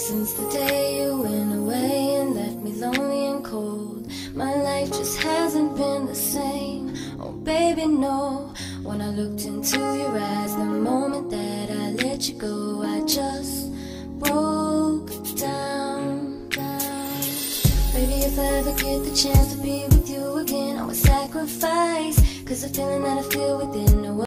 since the day you went away and left me lonely and cold. My life just hasn't been the same. Oh baby, no. When I looked into your eyes, the moment that I let you go, I just broke down. Baby, if I ever get the chance to be with you again, I would sacrifice, 'cause the feeling that I feel within